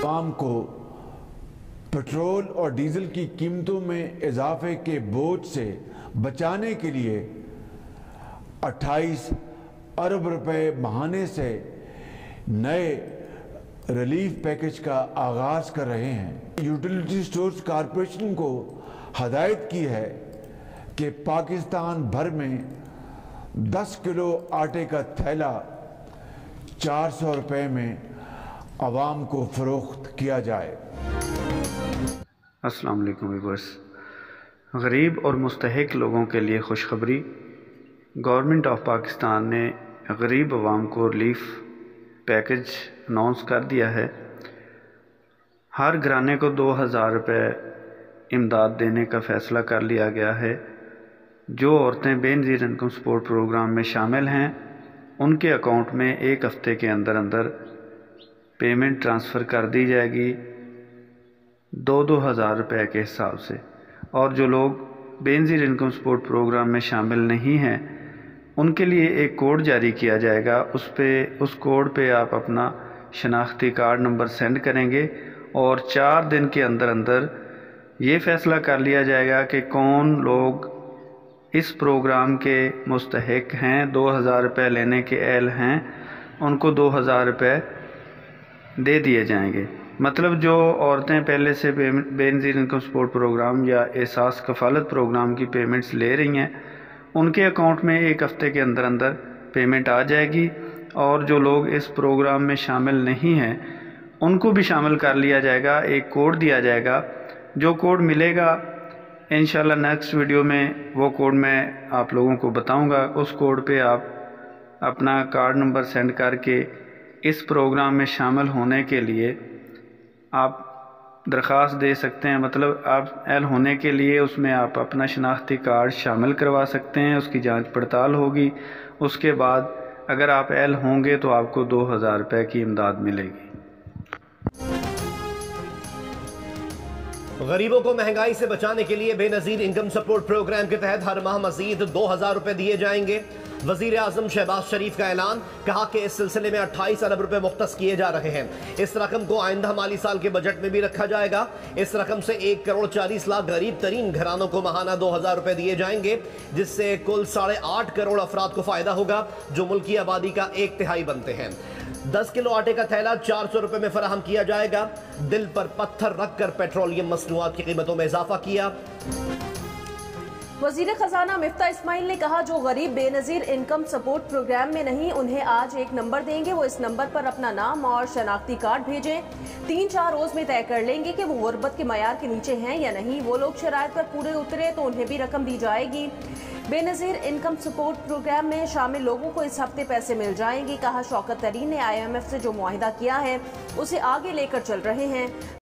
आवाम को पेट्रोल और डीजल की कीमतों में इजाफे के बोझ से बचाने के लिए 28 अरब रुपए माहाने से नए रिलीफ पैकेज का आगाज़ कर रहे हैं। यूटिलिटी स्टोर्स कॉरपोरेशन को हदायत की है कि पाकिस्तान भर में 10 किलो आटे का थैला 400 रुपए में आवाम को फ़रोख्त किया जाए। अस्सलाम वालेकुम व्यूअर्स। गरीब और मुस्तहिक लोगों के लिए खुशखबरी। गवर्नमेंट ऑफ पाकिस्तान ने गरीब अवाम को रिलीफ पैकेज अनाउंस कर दिया है। हर घराने को 2000 रुपये इमदाद देने का फ़ैसला कर लिया गया है। जो औरतें बेनज़ीर इनकम सपोर्ट प्रोग्राम में शामिल हैं उनके अकाउंट में एक हफ़्ते के अंदर अंदर पेमेंट ट्रांसफ़र कर दी जाएगी 2-2 हज़ार रुपये के हिसाब से। और जो लोग बेनज़ीर इनकम सपोर्ट प्रोग्राम में शामिल नहीं हैं उनके लिए एक कोड जारी किया जाएगा। उस कोड पे आप अपना शनाख्ती कार्ड नंबर सेंड करेंगे और 4 दिन के अंदर अंदर ये फ़ैसला कर लिया जाएगा कि कौन लोग इस प्रोग्राम के मुस्तहिक हैं, 2000 रुपये लेने के अहल हैं, उनको 2000 रुपये दे दिए जाएंगे। मतलब जो औरतें पहले से बेनज़ीर इनकम सपोर्ट प्रोग्राम या एहसास कफ़ालत प्रोग्राम की पेमेंट्स ले रही हैं उनके अकाउंट में एक हफ़्ते के अंदर अंदर पेमेंट आ जाएगी। और जो लोग इस प्रोग्राम में शामिल नहीं हैं उनको भी शामिल कर लिया जाएगा। एक कोड दिया जाएगा, जो कोड मिलेगा इंशाल्लाह नेक्स्ट वीडियो में वो कोड मैं आप लोगों को बताऊंगा। उस कोड पे आप अपना कार्ड नंबर सेंड करके इस प्रोग्राम में शामिल होने के लिए आप दरख्वास्त दे सकते हैं। मतलब आप एल होने के लिए उसमें आप अपना शनाख्ती कार्ड शामिल करवा सकते हैं, उसकी जांच पड़ताल होगी। उसके बाद अगर आप एल होंगे तो आपको 2000 रुपये की इमदाद मिलेगी। गरीबों को महंगाई से बचाने के लिए बेनज़ीर इनकम सपोर्ट प्रोग्राम के तहत हर माह मजीद 2000 रुपये दिए जाएंगे। वज़ीर आज़म शहबाज शरीफ का ऐलान, कहा कि इस सिलसिले में 28 अरब रुपए मुख्तस किए जा रहे हैं। इस रकम को आइंदा माली साल के बजट में भी रखा जाएगा। इस रकम से 1 करोड़ 40 लाख गरीब तरीन घरानों को माहाना 2000 रुपए दिए जाएंगे, जिससे कुल 8.5 करोड़ अफराद को फायदा होगा, जो मुल्की आबादी का 1/3 बनते हैं। 10 किलो आटे का थैला 400 रुपए में फराहम किया जाएगा। दिल पर पत्थर रखकर पेट्रोलियम मसनूआत की कीमतों में इजाफा किया। वजीर खजाना मिफ्ता इस्माइल ने कहा, जो गरीब बेनज़ीर इनकम सपोर्ट प्रोग्राम में नहीं उन्हें आज एक नंबर देंगे, वो इस नंबर पर अपना नाम और शनाख्ती कार्ड भेजें। 3-4 रोज में तय कर लेंगे कि वो गुर्बत के मयार के नीचे हैं या नहीं। वो लोग शराइत पर पूरे उतरे तो उन्हें भी रकम दी जाएगी। बेनज़ीर इनकम सपोर्ट प्रोग्राम में शामिल लोगों को इस हफ्ते पैसे मिल जाएंगे। कहा, शौकत तरीन ने IMF से जो मुआहिदा किया है उसे आगे लेकर चल रहे हैं।